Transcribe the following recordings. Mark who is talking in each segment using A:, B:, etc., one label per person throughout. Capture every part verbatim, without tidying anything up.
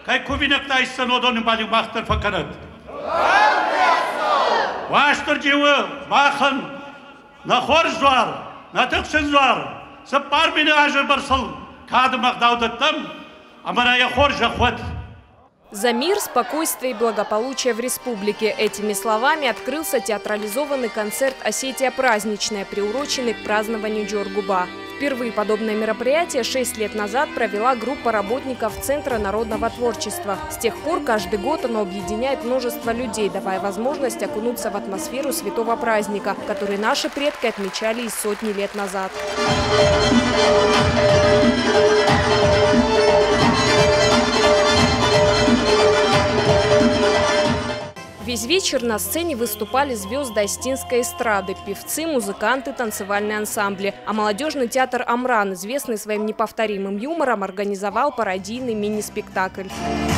A: Кай кубинек тайсан одоны балик мақтар факарат. Ваштыр живы, мақын, на хорзвар, на тықсынзвар, сыппар мені ажыр барсыл, кады мақдаудаттам, амана я хоржа хват.
B: За мир, спокойствие и благополучие в республике. Этими словами открылся театрализованный концерт «Осетия праздничная», приуроченный к празднованию Джоргуба. Впервые подобное мероприятие шесть лет назад провела группа работников Центра народного творчества. С тех пор каждый год оно объединяет множество людей, давая возможность окунуться в атмосферу святого праздника, который наши предки отмечали и сотни лет назад. Весь вечер на сцене выступали звезды остинской эстрады, певцы, музыканты, танцевальные ансамбли. А молодежный театр «Амран», известный своим неповторимым юмором, организовал пародийный мини-спектакль.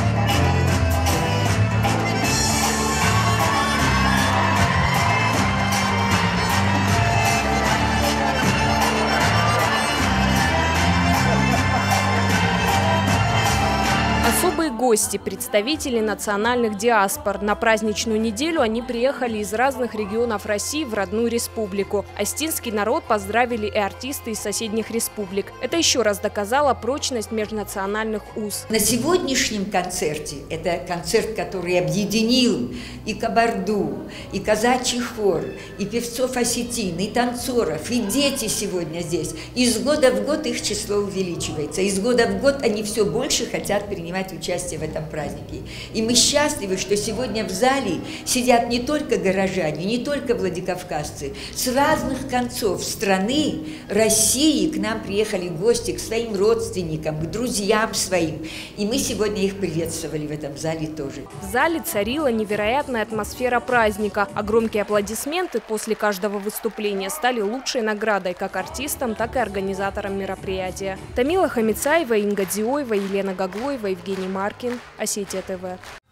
B: Особые гости – представители национальных диаспор. На праздничную неделю они приехали из разных регионов России в родную республику. Остинский народ поздравили и артисты из соседних республик. Это еще раз доказало прочность межнациональных уз.
C: На сегодняшнем концерте, это концерт, который объединил и кабарду, и казачий хор, и певцов осетин, и танцоров, и дети сегодня здесь. Из года в год их число увеличивается. Из года в год они все больше хотят принимать участие в этом празднике. И мы счастливы, что сегодня в зале сидят не только горожане, не только владикавказцы. С разных концов страны, России к нам приехали гости, к своим родственникам, к друзьям своим. И мы сегодня их приветствовали в этом зале тоже.
B: В зале царила невероятная атмосфера праздника, а громкие аплодисменты после каждого выступления стали лучшей наградой как артистам, так и организаторам мероприятия. Тамила Хамицаева, Инга Дзиоева, Елена Гаглоева, Евгений Маркин, Осетия ТВ.